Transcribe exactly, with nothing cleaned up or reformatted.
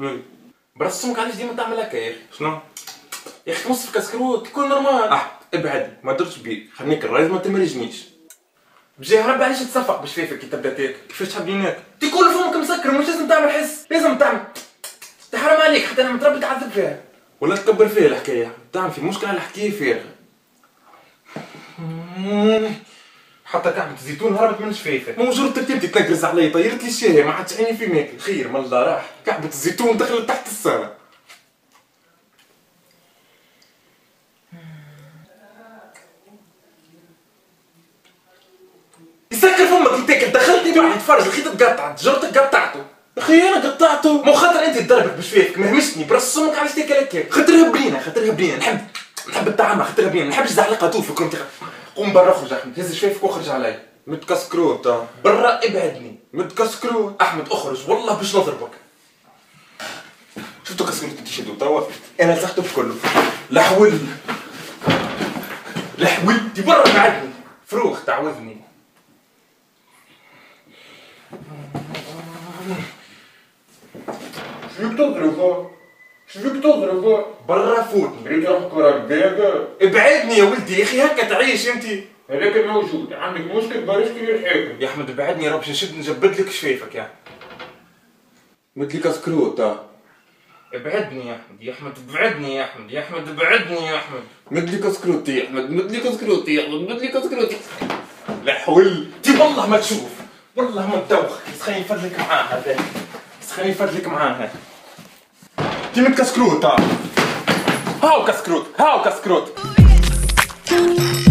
وي برسمك علاش ديما تعمل هكا يا اخي؟ شنو؟ يا اخي تمص في كسكروت كون نورمال. اه ابعد ما درتش بيك خليني كرايز ما تمرجنيش. بجاه ربي علاش تصفق بشفايفك كي تبدا تاكل؟ كيفاش تحبني ناكل؟ تيكون فمك مسكر مش لازم تعمل حس، لازم تعمل حرام عليك حتى انا متربي تعذب فيها. ولا تكبر فيها الحكايه، تعمل في مشكله على الحكايه فارغه. حتى كعبة الزيتون هربت من شفايفك. مو جرد ترتيبتي تنقرز علي طيرت لي الشاي ما عادش عيني في ماكل. خير من الله راح. كعبة الزيتون دخلت تحت السنة. يسكر فمك اللي تاكل دخلتني بعد فرج الخيط تقطعت جرتك قطعته. اخي انا قطعته مو خاطر انت تضربك بشفايفك مهمشتني برسمك علاش تاكل هكاك. خاطرها بنينه خاطرها بنينه نحب نحب الطعام خاطرها بنينه ما نحبش زعلقه توفي كنت. قوم برا اخرج احمد هز شفايفك واخرج علي. متكسكروت برا ابعدني. متكسكروت احمد اخرج والله باش نضربك. شفتو كسكروت انت شدو توا انا لصقته بكله. لحول لحول انت برا قعدني فروخ تعوذني. شبيك تضرب؟ شبيك تضرب؟ برا فوتني. ريت روحك وراك داقة. ابعدني يا ولدي يا اخي هكا تعيش انت. هذاك الموجود عندك مشكل بارشتي للحاكم. يا احمد ابعدني يا رب باش نشد نجبد لك شفايفك يا مثلي كسكروت. ابعدني يا احمد يا احمد ابعدني يا احمد يا احمد ابعدني يا احمد. مثلي كسكروت يا احمد مثلي كسكروت يا احمد مثلي كسكروت. لحول تي والله ما تشوف والله ما تدوخك. خليني نفرلك معاه هذا خليني نفرلك معاه. تي متكسكروت هاو كسكروت هاو كسكروت.